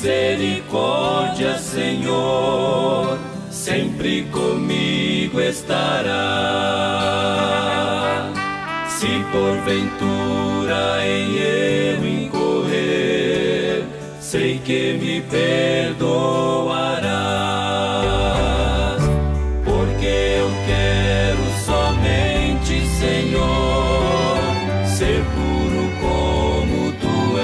misericórdia, Senhor, sempre comigo estará. Se porventura em eu incorrer, sei que me perdoarás, porque eu quero somente, Senhor, ser puro como Tu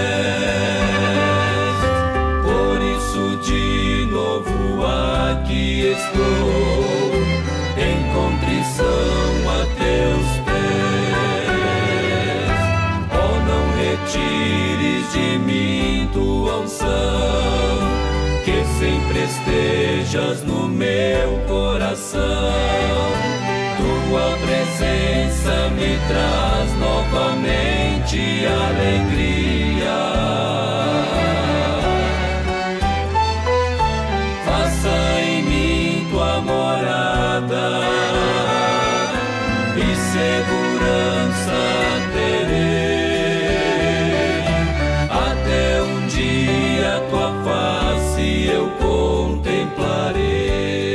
és. Por isso de novo aqui estou, em contrição a Teus pés. Oh, não retires de mim Tua unção, que sempre estejas no meu coração. Tua presença me traz novamente alegria. Faça em mim Tua morada, e segurança terei, até um dia Tua face eu contemplarei.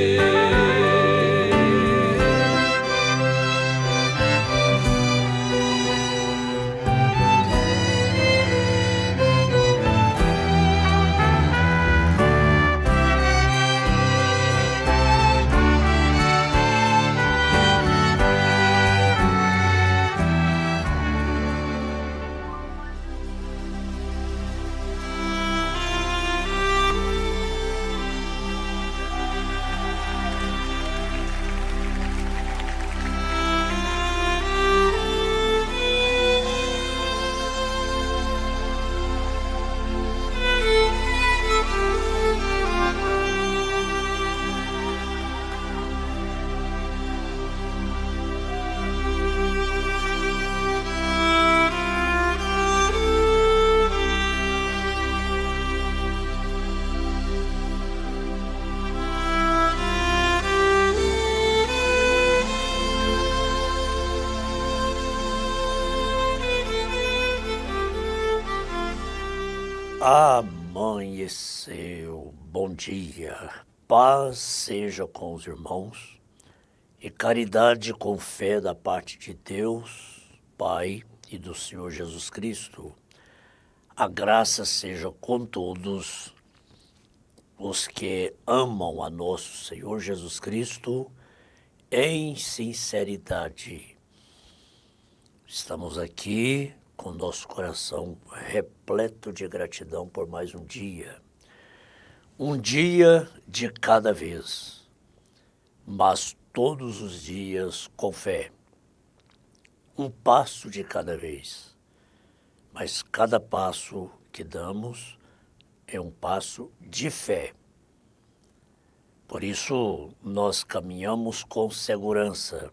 Amanheceu, bom dia, paz seja com os irmãos e caridade com fé da parte de Deus, Pai e do Senhor Jesus Cristo. A graça seja com todos os que amam a nosso Senhor Jesus Cristo em sinceridade. Estamos aqui com nosso coração repleto de gratidão por mais um dia de cada vez, mas todos os dias com fé, um passo de cada vez, mas cada passo que damos é um passo de fé. Por isso nós caminhamos com segurança,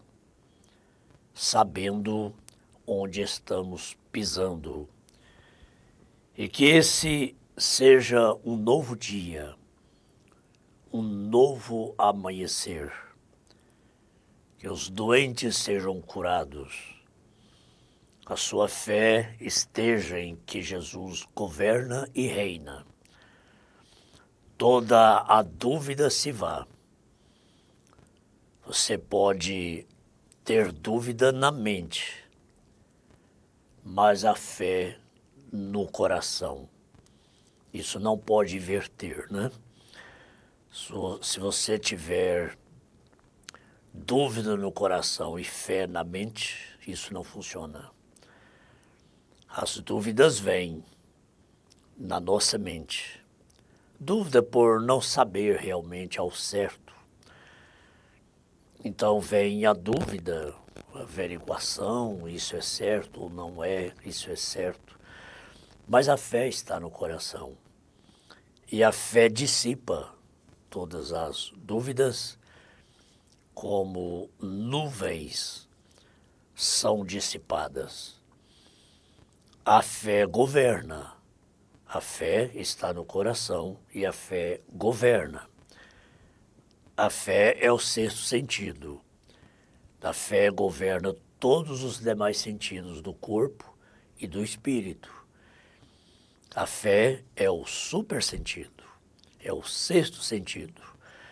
sabendo onde estamos pisando. E que esse seja um novo dia, um novo amanhecer. Que os doentes sejam curados. A sua fé esteja em que Jesus governa e reina. Toda a dúvida se vá. Você pode ter dúvida na mente, mas a fé no coração. Isso não pode inverter, né? Se você tiver dúvida no coração e fé na mente, isso não funciona. As dúvidas vêm na nossa mente. Dúvida por não saber realmente ao certo. Então vem a dúvida, a averiguação, isso é certo ou não é, isso é certo. Mas a fé está no coração. E a fé dissipa todas as dúvidas, como nuvens são dissipadas. A fé governa. A fé está no coração e a fé governa. A fé é o sexto sentido. A fé governa todos os demais sentidos do corpo e do espírito. A fé é o supersentido, é o sexto sentido,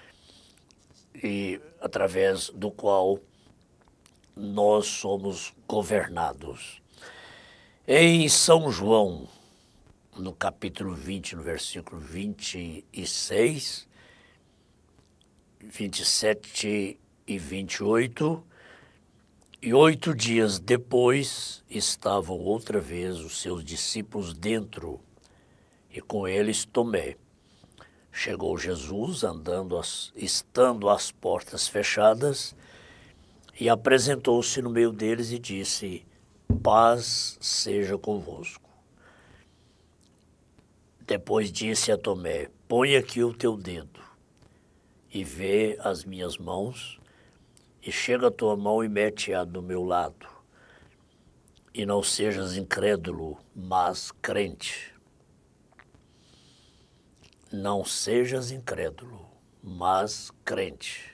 e através do qual nós somos governados. Em São João, no capítulo 20, no versículo 26, 27 e 28, e 8 dias depois estavam outra vez os seus discípulos dentro, e com eles Tomé. Chegou Jesus estando as portas fechadas, e apresentou-se no meio deles e disse: paz seja convosco. Depois disse a Tomé: põe aqui o teu dedo e vê as minhas mãos, e chega a tua mão e mete-a do meu lado. E não sejas incrédulo, mas crente. Não sejas incrédulo, mas crente.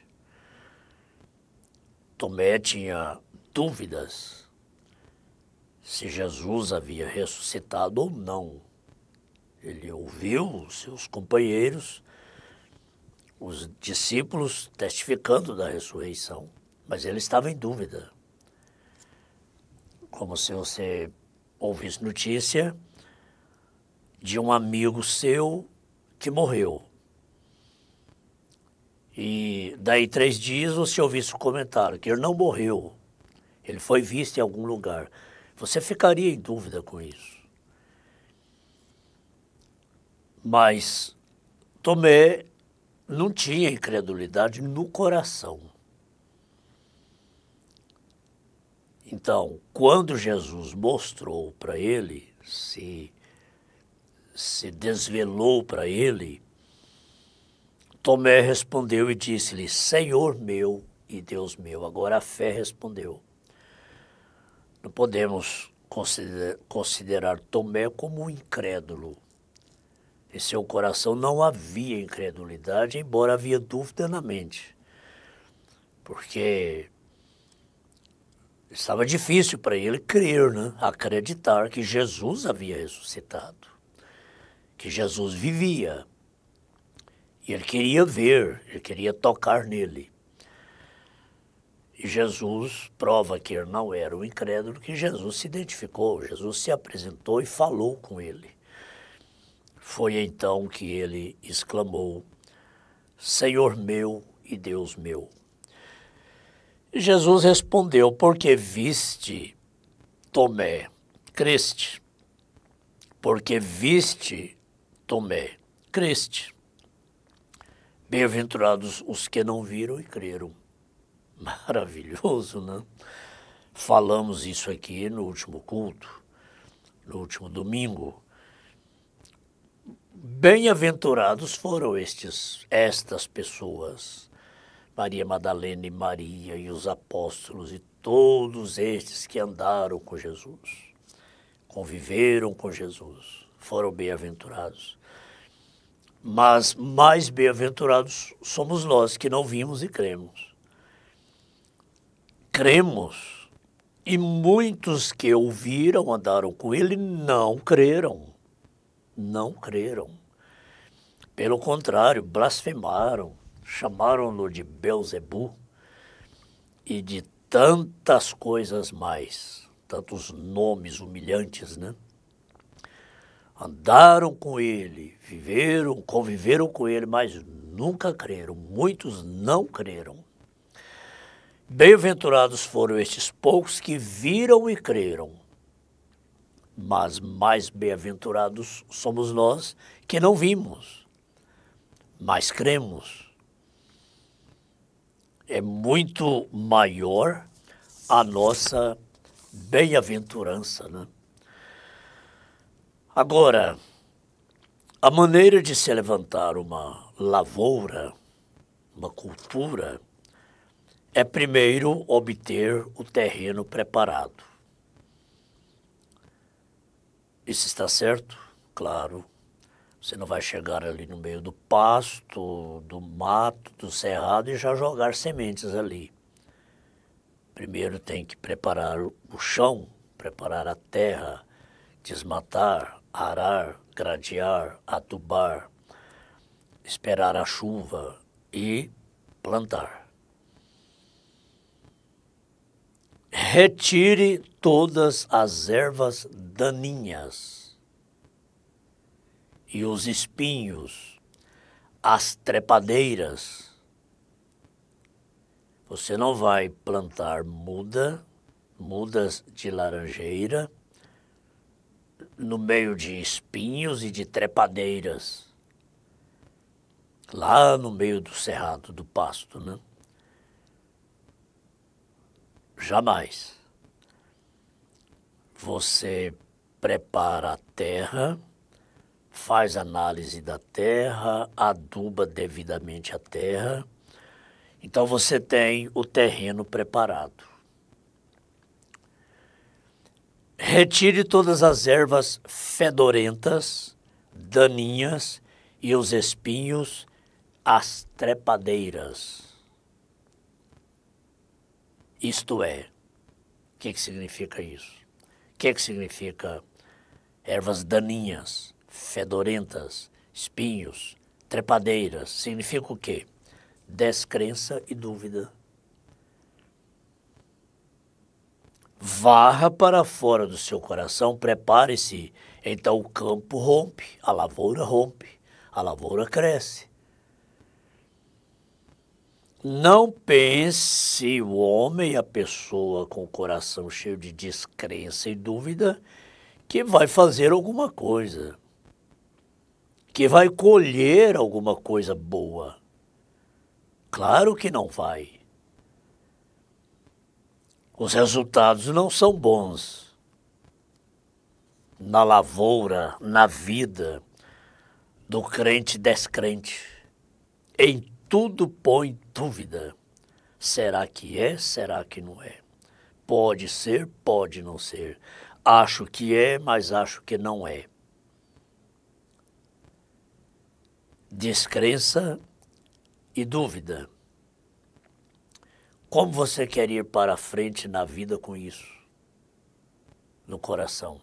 Tomé tinha dúvidas se Jesus havia ressuscitado ou não. Ele ouviu os seus companheiros, os discípulos, testificando da ressurreição, mas ele estava em dúvida. Como se você ouvisse notícia de um amigo seu que morreu. E daí 3 dias você ouvisse o comentário que ele não morreu, ele foi visto em algum lugar. Você ficaria em dúvida com isso. Mas Tomé não tinha incredulidade no coração. Então, quando Jesus mostrou para ele, se desvelou para ele, Tomé respondeu e disse-lhe: Senhor meu e Deus meu. Agora a fé respondeu. Não podemos considerar Tomé como um incrédulo. Em seu coração não havia incredulidade, embora havia dúvida na mente. Porque estava difícil para ele crer, né? Acreditar que Jesus havia ressuscitado, que Jesus vivia. E ele queria ver, ele queria tocar nele. E Jesus prova que ele não era um incrédulo, que Jesus se identificou, Jesus se apresentou e falou com ele. Foi então que ele exclamou: Senhor meu e Deus meu. E Jesus respondeu: porque viste, Tomé, creste. Porque viste, Tomé, creste. Bem-aventurados os que não viram e creram. Maravilhoso, né? Falamos isso aqui no último culto, no último domingo. Bem-aventurados foram estas pessoas, Maria Madalena e Maria e os apóstolos e todos estes que andaram com Jesus, conviveram com Jesus, foram bem-aventurados. Mas mais bem-aventurados somos nós que não vimos e cremos. Cremos, e muitos que ouviram, andaram com ele, não creram. Não creram. Pelo contrário, blasfemaram, chamaram-no de Belzebu e de tantas coisas mais, tantos nomes humilhantes, né? Andaram com ele, conviveram com ele, mas nunca creram. Muitos não creram. Bem-aventurados foram estes poucos que viram e creram. Mas mais bem-aventurados somos nós que não vimos, mas cremos. É muito maior a nossa bem-aventurança, né? Agora, a maneira de se levantar uma lavoura, uma cultura, é primeiro obter o terreno preparado. Isso está certo? Claro. Você não vai chegar ali no meio do pasto, do mato, do cerrado e já jogar sementes ali. Primeiro tem que preparar o chão, preparar a terra, desmatar, arar, gradear, adubar, esperar a chuva e plantar. Retire todas as ervas daninhas e os espinhos, as trepadeiras. Você não vai plantar mudas de laranjeira no meio de espinhos e de trepadeiras, lá no meio do cerrado, do pasto, né? Jamais. Você prepara a terra, faz análise da terra, aduba devidamente a terra. Então você tem o terreno preparado. Retire todas as ervas fedorentas, daninhas e os espinhos, as trepadeiras. Isto é, o que significa isso? O que significa ervas daninhas, fedorentas, espinhos, trepadeiras? Significa o quê? Descrença e dúvida. Varra para fora do seu coração, prepare-se, então o campo rompe, a lavoura cresce. Não pense o homem, a pessoa com o coração cheio de descrença e dúvida, que vai fazer alguma coisa, que vai colher alguma coisa boa. Claro que não vai. Os resultados não são bons. Na lavoura, na vida do crente descrente, em tudo põe dúvida. Será que é? Será que não é? Pode ser, pode não ser. Acho que é, mas acho que não é. Descrença e dúvida. Como você quer ir para frente na vida com isso? No coração.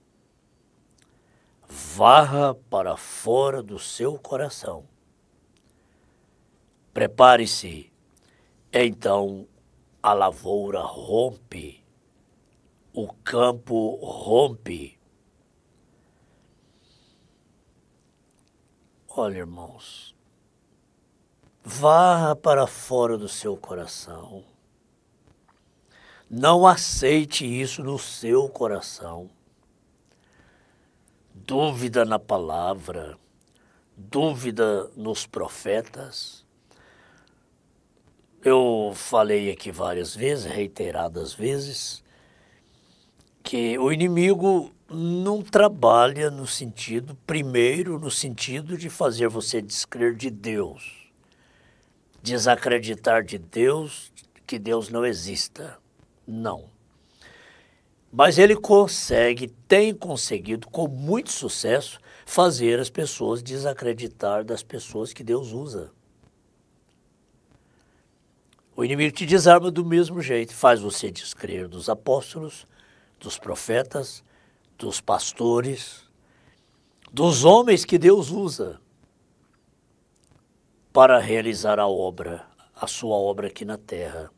Varra para fora do seu coração. Prepare-se, então a lavoura rompe, o campo rompe. Olha, irmãos, varra para fora do seu coração. Não aceite isso no seu coração. Dúvida na palavra, dúvida nos profetas. Eu falei aqui várias vezes, reiteradas vezes, que o inimigo não trabalha no sentido, primeiro no sentido de fazer você descrer de Deus, desacreditar de Deus, que Deus não exista. Não. Mas ele tem conseguido com muito sucesso fazer as pessoas desacreditar das pessoas que Deus usa. O inimigo te desarma do mesmo jeito, faz você descrer dos apóstolos, dos profetas, dos pastores, dos homens que Deus usa para realizar a sua obra aqui na terra.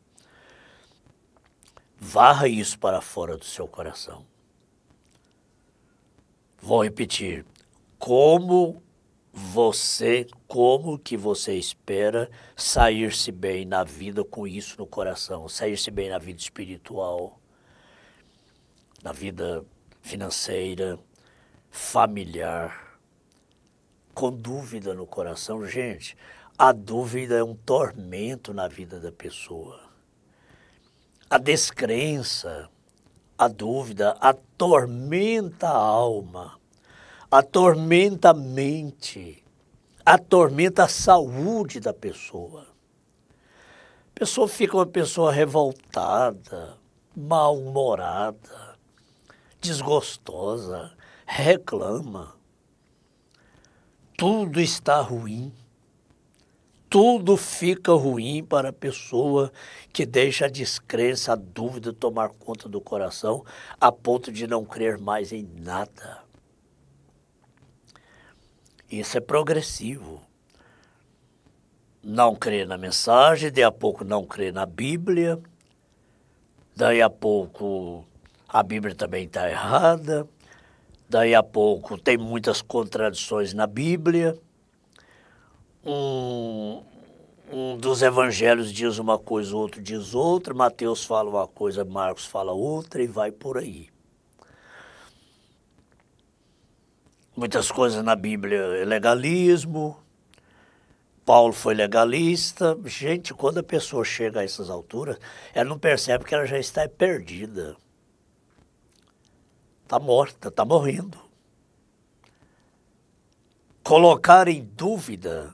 Varra isso para fora do seu coração. Vou repetir. Como que você espera sair-se bem na vida com isso no coração? Sair-se bem na vida espiritual, na vida financeira, familiar, com dúvida no coração. Gente, a dúvida é um tormento na vida da pessoa. A descrença, a dúvida atormenta a alma, atormenta a mente, atormenta a saúde da pessoa. A pessoa fica uma pessoa revoltada, mal-humorada, desgostosa, reclama. Tudo está ruim. Tudo fica ruim para a pessoa que deixa a descrença, a dúvida tomar conta do coração a ponto de não crer mais em nada. Isso é progressivo. Não crê na mensagem, daí a pouco não crê na Bíblia, daí a pouco a Bíblia também está errada, daí a pouco tem muitas contradições na Bíblia. Um dos evangelhos diz uma coisa, o outro diz outra, Mateus fala uma coisa, Marcos fala outra e vai por aí. Muitas coisas na Bíblia é legalismo, Paulo foi legalista. Gente, quando a pessoa chega a essas alturas, ela não percebe que ela já está perdida. Está morta, está morrendo. Colocar em dúvida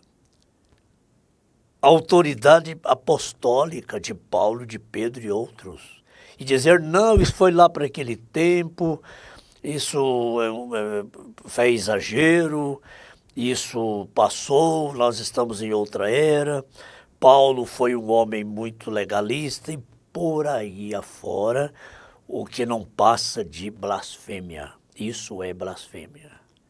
a autoridade apostólica de Paulo, de Pedro e outros. E dizer, não, isso foi lá para aquele tempo, isso foi exagero, isso passou, nós estamos em outra era. Paulo foi um homem muito legalista e por aí afora, o que não passa de blasfêmia. Isso é blasfêmia.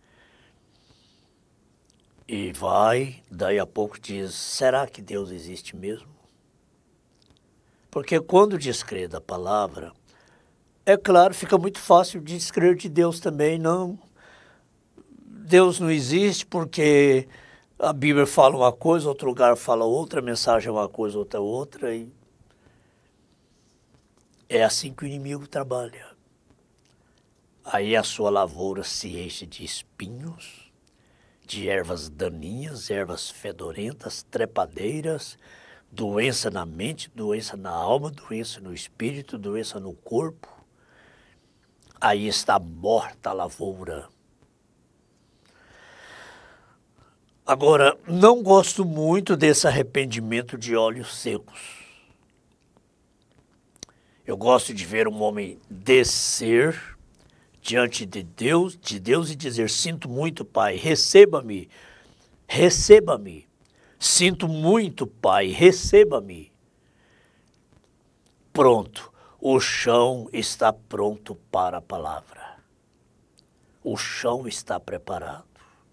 E vai, daí a pouco diz, será que Deus existe mesmo? Porque quando descrê da palavra, é claro, fica muito fácil descrer de Deus também. Não, Deus não existe porque a Bíblia fala uma coisa, outro lugar fala outra, a mensagem é uma coisa, outra. E é assim que o inimigo trabalha. Aí a sua lavoura se enche de espinhos, de ervas daninhas, ervas fedorentas, trepadeiras, doença na mente, doença na alma, doença no espírito, doença no corpo. Aí está morta a lavoura. Agora, não gosto muito desse arrependimento de olhos secos. Eu gosto de ver um homem descer diante de Deus e dizer, sinto muito, Pai, receba-me, receba-me. Sinto muito, Pai, receba-me. Pronto, o chão está pronto para a palavra. O chão está preparado.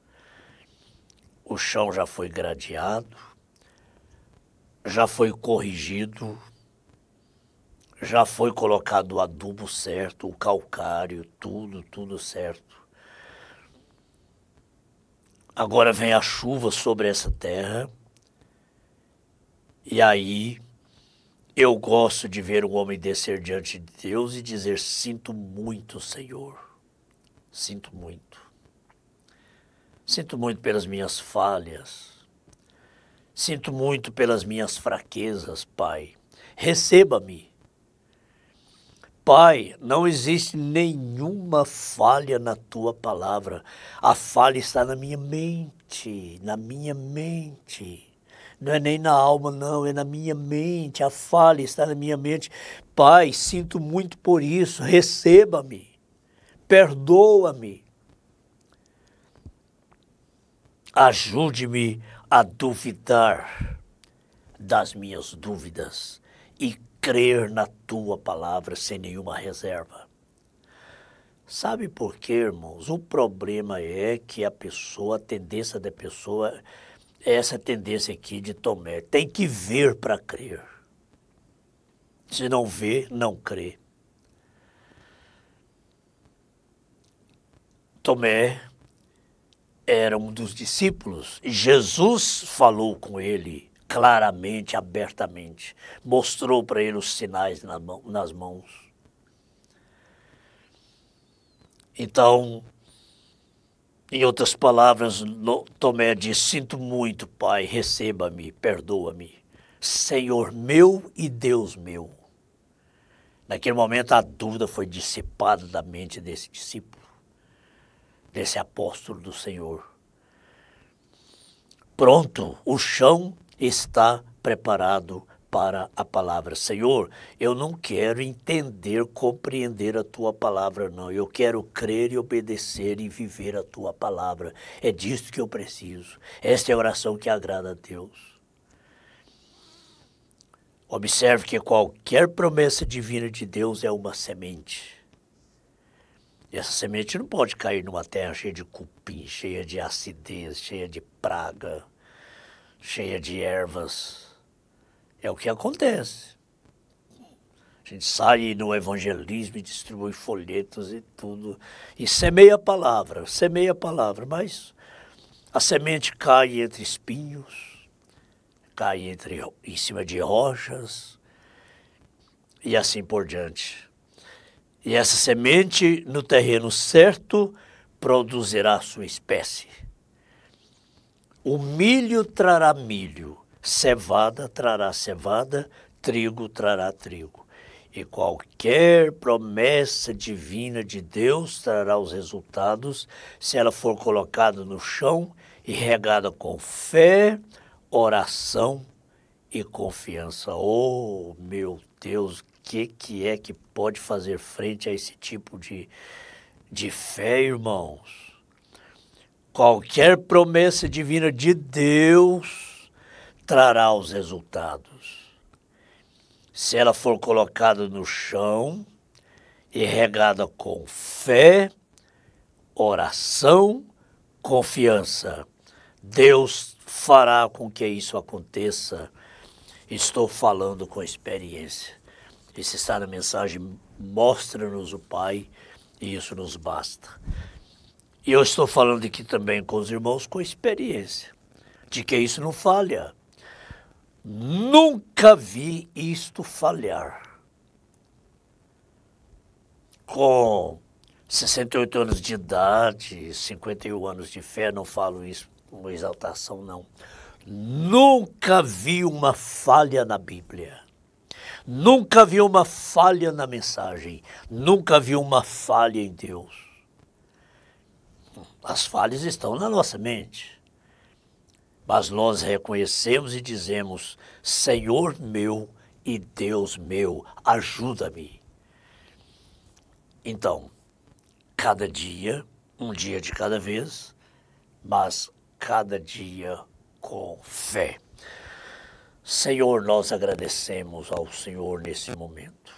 O chão já foi gradeado, já foi corrigido, já foi colocado o adubo certo, o calcário, tudo certo. Agora vem a chuva sobre essa terra, e aí eu gosto de ver um homem descer diante de Deus e dizer, sinto muito, Senhor, sinto muito. Sinto muito pelas minhas falhas, sinto muito pelas minhas fraquezas, Pai. Receba-me. Pai, não existe nenhuma falha na Tua palavra. A falha está na minha mente, na minha mente. Não é nem na alma, não, é na minha mente. A falha está na minha mente. Pai, sinto muito por isso. Receba-me. Perdoa-me. Ajude-me a duvidar das minhas dúvidas e crer na Tua palavra sem nenhuma reserva. Sabe por quê, irmãos? O problema é que a tendência da pessoa é essa tendência aqui de Tomé. Tem que ver para crer. Se não vê, não crê. Tomé era um dos discípulos e Jesus falou com ele claramente, abertamente. Mostrou para ele os sinais nas mãos. Então, em outras palavras, Tomé disse, sinto muito, Pai, receba-me, perdoa-me. Senhor meu e Deus meu. Naquele momento a dúvida foi dissipada da mente desse discípulo, desse apóstolo do Senhor. Pronto, o chão está preparado para a palavra. Senhor, eu não quero entender, compreender a Tua palavra, não. Eu quero crer e obedecer e viver a Tua palavra. É disso que eu preciso. Esta é a oração que agrada a Deus. Observe que qualquer promessa divina de Deus é uma semente. E essa semente não pode cair numa terra cheia de cupim, cheia de acidez, cheia de praga, cheia de ervas. É o que acontece. A gente sai no evangelismo e distribui folhetos e tudo, e semeia a palavra, mas a semente cai entre espinhos, cai em cima de rochas, e assim por diante. E essa semente, no terreno certo, produzirá sua espécie. O milho trará milho, cevada trará cevada, trigo trará trigo. E qualquer promessa divina de Deus trará os resultados se ela for colocada no chão e regada com fé, oração e confiança. Oh, meu Deus, o que é que pode fazer frente a esse tipo de fé, irmãos? Qualquer promessa divina de Deus trará os resultados se ela for colocada no chão e regada com fé, oração, confiança. Deus fará com que isso aconteça. Estou falando com experiência. E se está na mensagem, mostra-nos o Pai, e isso nos basta. E eu estou falando aqui também com os irmãos com experiência, de que isso não falha. Nunca vi isto falhar. Com 68 anos de idade, 51 anos de fé, não falo isso com exaltação, não. Nunca vi uma falha na Bíblia. Nunca vi uma falha na mensagem. Nunca vi uma falha em Deus. As falhas estão na nossa mente. Mas nós reconhecemos e dizemos: Senhor meu e Deus meu, ajuda-me. Então, cada dia, um dia de cada vez, mas cada dia com fé. Senhor, nós agradecemos ao Senhor nesse momento.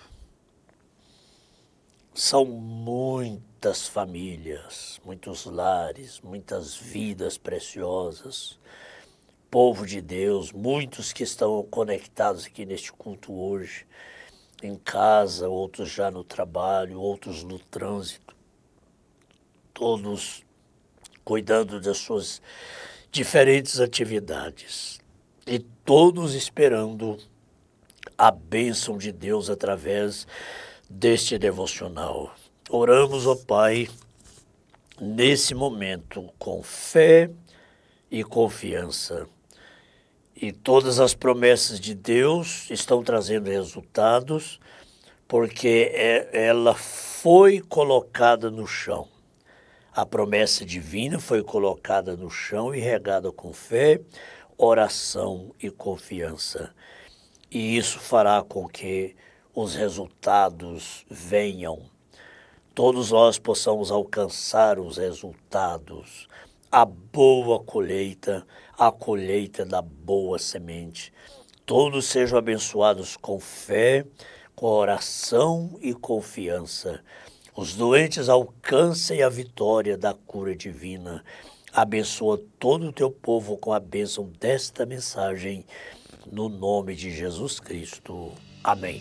São muitas famílias, muitos lares, muitas vidas preciosas, povo de Deus, muitos que estão conectados aqui neste culto hoje, em casa, outros já no trabalho, outros no trânsito, todos cuidando das suas diferentes atividades e todos esperando a bênção de Deus através deste devocional. Oramos, ó Pai, nesse momento com fé e confiança. E todas as promessas de Deus estão trazendo resultados, porque ela foi colocada no chão. A promessa divina foi colocada no chão e regada com fé, oração e confiança. E isso fará com que os resultados venham. Todos nós possamos alcançar os resultados, a boa colheita, a colheita da boa semente. Todos sejam abençoados com fé, com oração e confiança. Os doentes alcancem a vitória da cura divina. Abençoa todo o teu povo com a bênção desta mensagem, no nome de Jesus Cristo. Amém.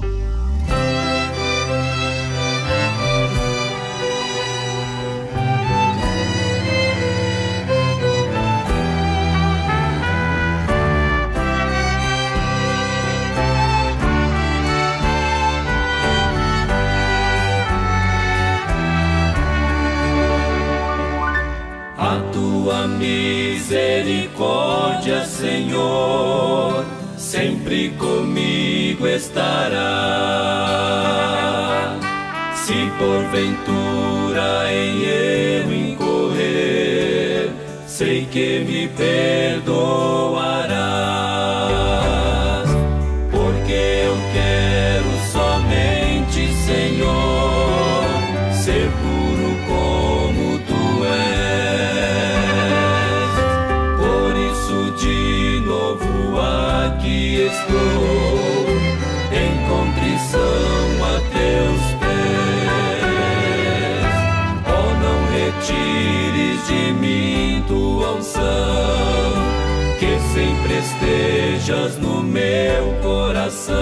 Tua misericórdia, Senhor, sempre comigo estará. Se porventura em eu incorrer, sei que me perdoarás, porque eu quero somente, Senhor, ser puro como Tu és. De novo aqui estou, em contrição a Teus pés. retires de mim tua unção, que sempre estejas no meu coração.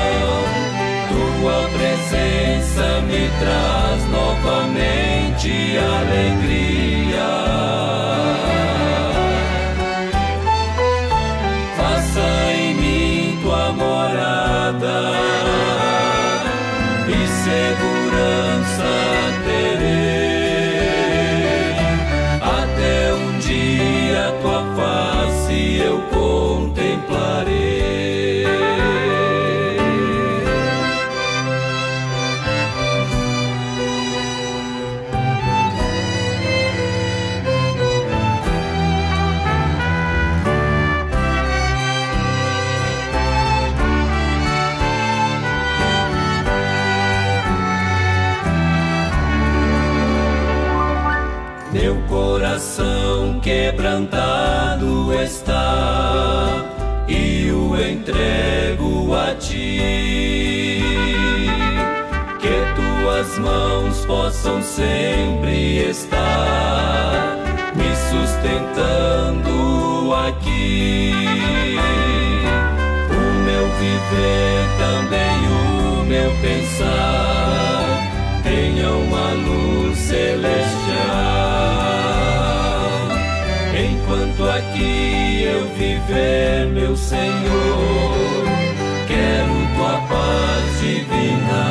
Tua presença me traz novamente alegria. Faça em mim tua morada, e segurança terei, até um dia tua face eu contemplarei. Meu coração quebrantado está, e o entrego a ti. Que tuas mãos possam sempre estar me sustentando aqui. O meu viver, também o meu pensar, tenha uma luz celestial. Enquanto aqui eu viver, meu Senhor, quero tua paz divina.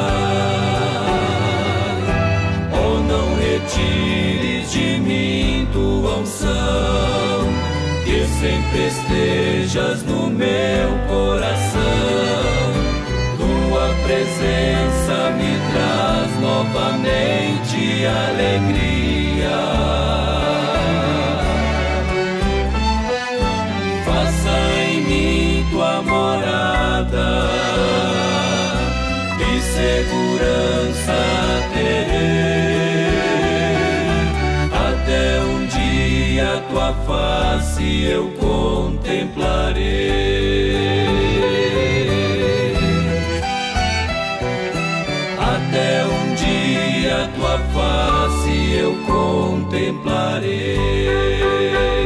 Oh, não retires de mim tua unção, que sempre estejas no meu coração. Tua presença me traz novamente alegria. Faça em mim tua morada, e segurança terei, até um dia tua face eu contemplarei. Até um dia tua face eu contemplarei.